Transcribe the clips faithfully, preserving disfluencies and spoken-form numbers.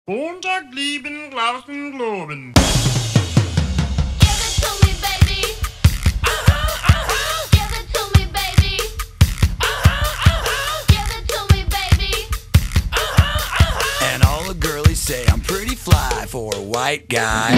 Montag lieben, Glauben, Globen. Give it to me, baby. Uh-huh, uh-huh. Give it to me, baby. Uh-huh, uh-huh. Give it to me, baby. Uh-huh, uh-huh. And all the girlies say I'm pretty fly for a white guy.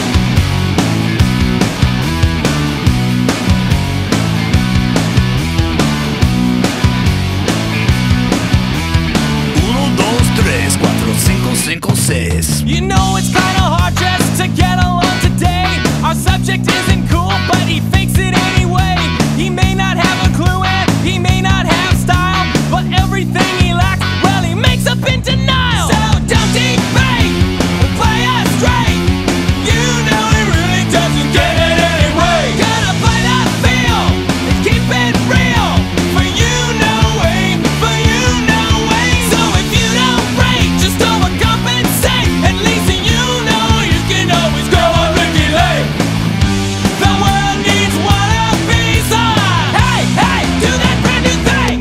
Uno, dos, tres, cuatro, cinco, cinco, seis. You know it's kinda hard just to get along today. Our subject isn't cool, but he fakes it anyway. He may not have a clue and he may not have style, but everything he lacks, well, he makes up in denial. So don't debate, play us straight. You know he really doesn't get it anyway. Gotta play that feel and keep it real. For you, no way, for you, no way. So if you don't break, just overcompensate. At least you know you can always go on Ricky Lake. The world needs one of these on. Hey, hey, do that brand new thing.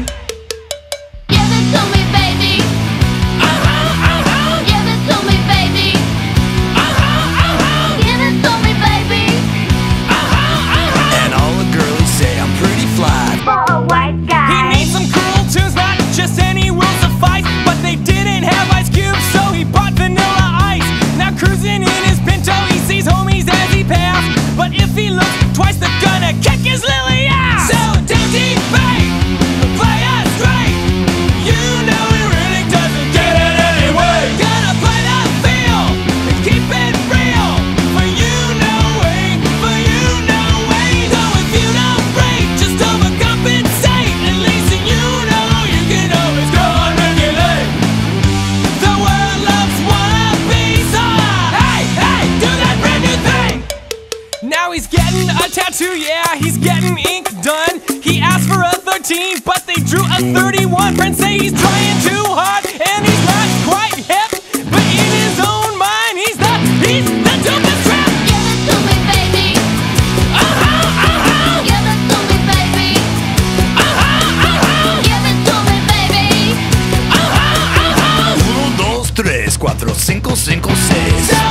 Give it to me, baby. Uh-huh, uh-huh, Give it to me, baby. uh-huh, uh-huh, Give it to me, baby. uh-huh, uh-huh. And all the girlies say I'm pretty fly. For a white He guy. needs some cool tunes, not just any will suffice. But they didn't have Ice Cube, so he bought Vanilla Ice. Now cruising in his Pinto, he sees homies as he pass. But if he looks twice, they're gonna kick his lily ass. So don't debate, play us straight. You know he really doesn't get it anyway. Gotta play that feel and keep it real. For you, no way, for you, no way. So if you don't break, just overcompensate. At least you know you can always go on Ricky Lake. The world loves wannabes on. Hey, hey, do that brand new thing. Now he's getting a tattoo, yeah, he's getting ink done. He asked for a thirteen, but they drew a thirty-one. Friends say he's trying too hard, and he's not quite hip. But in his own mind, he's the, he's the dopest trap. Give it to me, baby. Uh-huh, uh-huh, Give it to me, baby. uh-huh, uh-huh, Give it to me, baby. uh-huh, uh-huh. Uno, dos, tres, cuatro, cinco, cinco, seis. So